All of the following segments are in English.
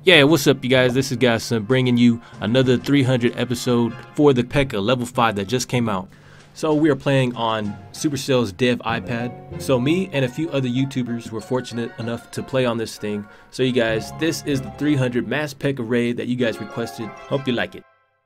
Yeah, what's up you guys, this is Godson bringing you another 300 episode for the PEKKA level 5 that just came out. So we are playing on Supercell's dev iPad. So me and a few other YouTubers were fortunate enough to play on this thing. So you guys, this is the 300 mass PEKKA raid that you guys requested. Hope you like it.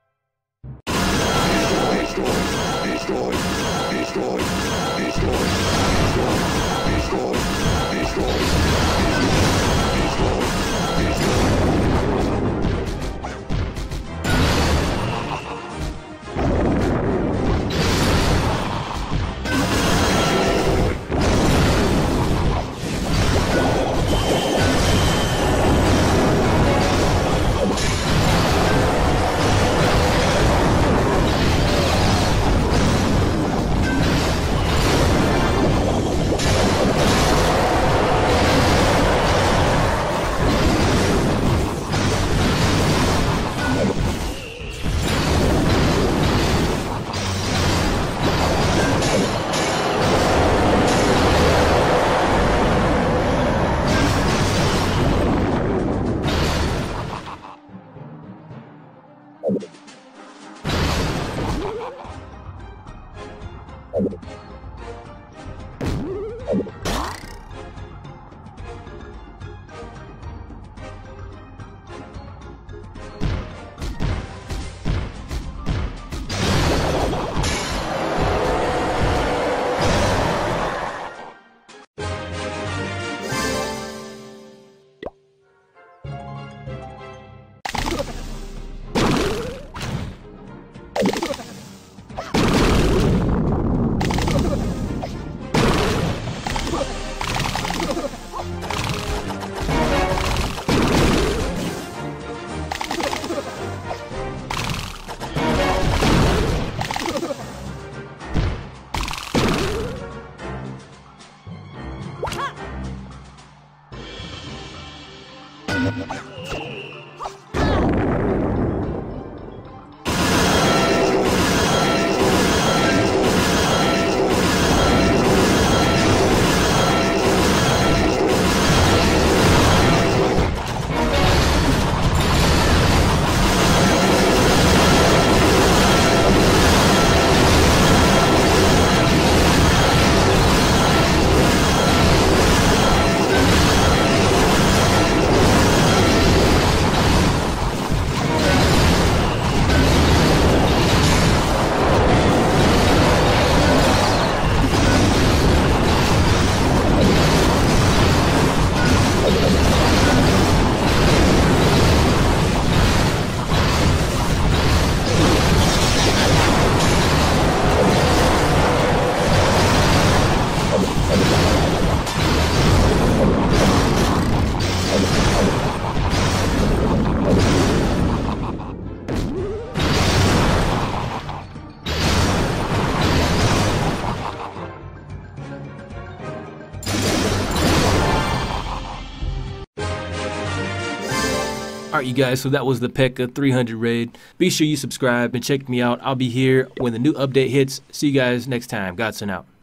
Alright you guys, so that was the PEKKA 300 raid. Be sure you subscribe and check me out. I'll be here when the new update hits. See you guys next time. Godson out.